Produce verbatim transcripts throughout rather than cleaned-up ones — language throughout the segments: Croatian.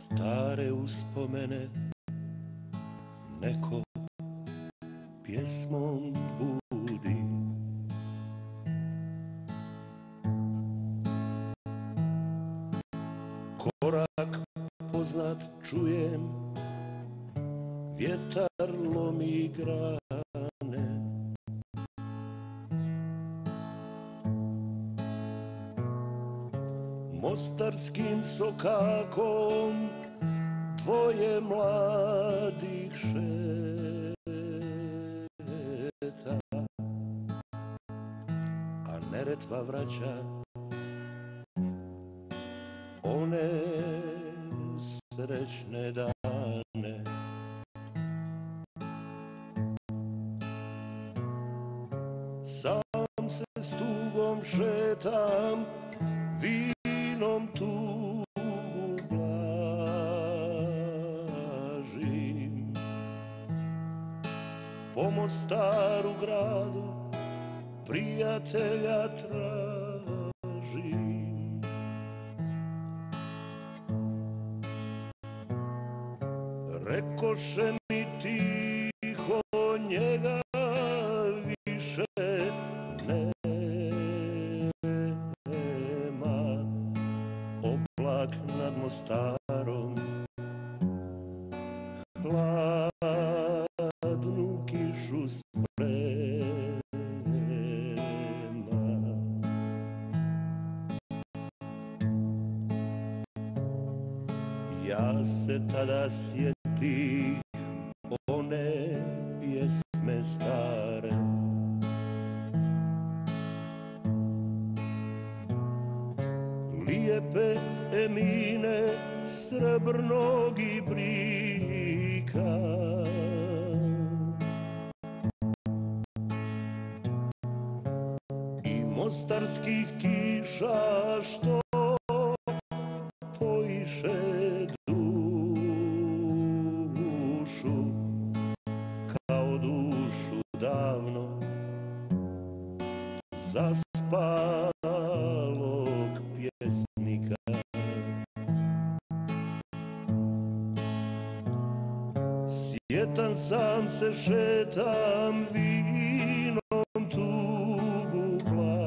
Stare uspomene neko pjesmom budi. Korak poznat čujem, vjetar lomi grane. Mostarskim sokakom dvoje mladih šeta, a Neretva vraća one srećne dane. Sam se s tugom šetam, vinom tugu blažim. Po Mostaru gradu prijatelja tražim. Rekoše mi tiho, njega više nema. Oblak nad Mostarom hladnu kišu sprema. Ja se tada sjetih one pjesme stare. Lijepe Emine srebrnog ibrika, i mostarskih kiša što poiše dušu, kao dušu davno zaspalog pjesnika. Sjetan sam se šetam, vinom tugu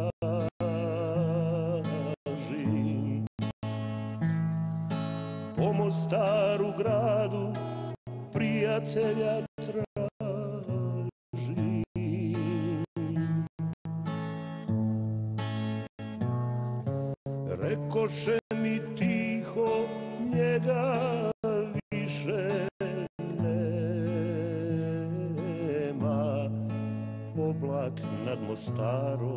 blažim. Po Mostaru gradu prijatelja tražim. Rekoše mi tiho, njega više nema. Oblak nad Mostarom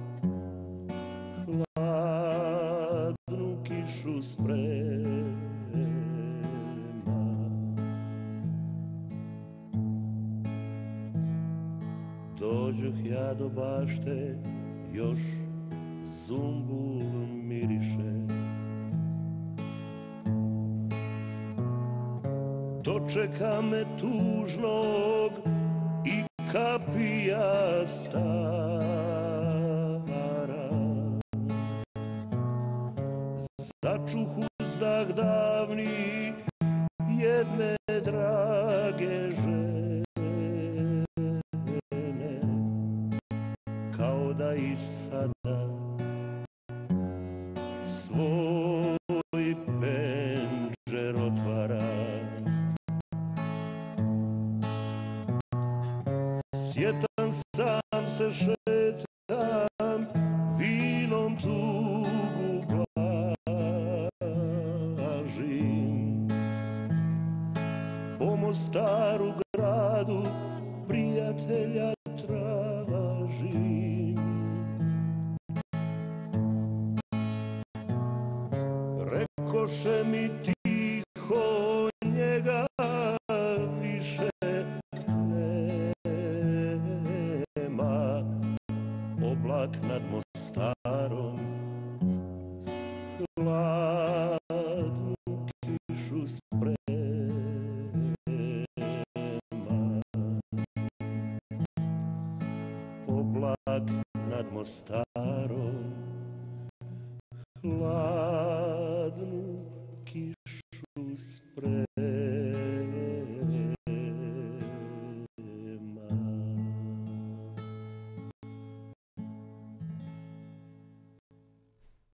hladnu kišu sprema. Dođoh ja do bašte, još zumbul miriše. Dočeka me tužnog i kapija stara. Začuh uzdah davni jedne drage žene, kao da i sada svoj penđer otvara. Sjetan sam se šetam, vinom tugu blažim. Po Mostaru gradu prijatelja tražim. Rekoše mi tiho, njega više nema. Oblak nad Mostarom hladnu kišu sprema. Oblak nad Mostarom hladnu